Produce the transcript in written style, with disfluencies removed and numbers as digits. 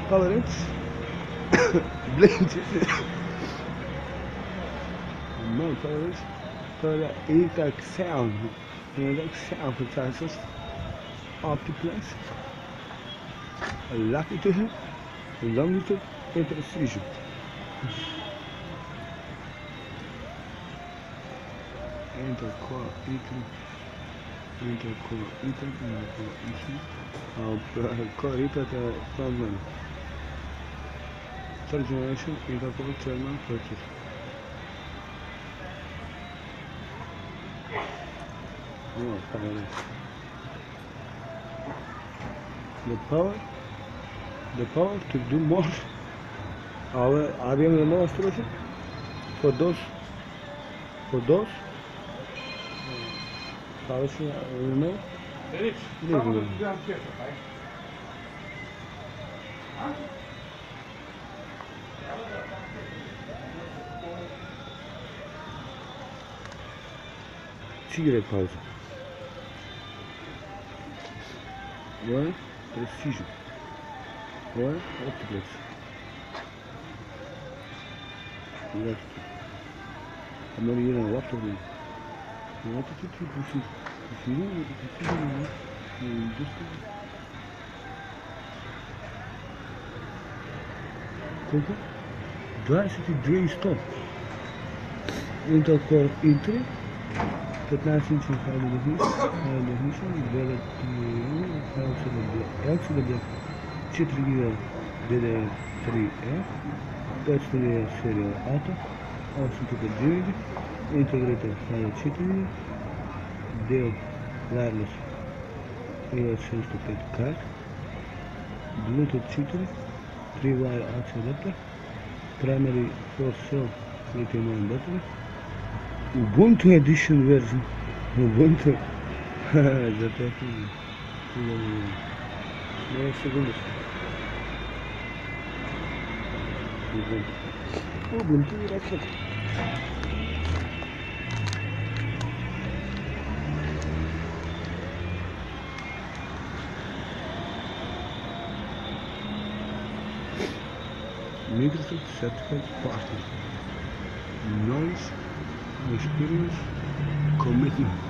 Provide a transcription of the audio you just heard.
tolerance, blend, no tolerance, para interação, versus opticus, longitude, longitude and precision. Intercore, from third generation intercore German purchase. The power to do more. Habíamos demostrado for those no? Cigarette pausa. One precision. One optics. Left. I'm not even a lot of it. You want to keep pushing. If you know what the precision is, you just Coco? Dry city drain stop. Intercore entry. 15 inch LCW 4 DDR3F touch serial auto authentic Jig integrated file 4 Dell wireless AirSense to pet card Bluetooth 4 3-wire aux adapter primary 4-cell lithium-ion battery Ubuntu edition version. Ubuntu. Já tá aqui. 10 segundos. Ubuntu direto. Microsoft Certified Partner. Noise Experience Commitment.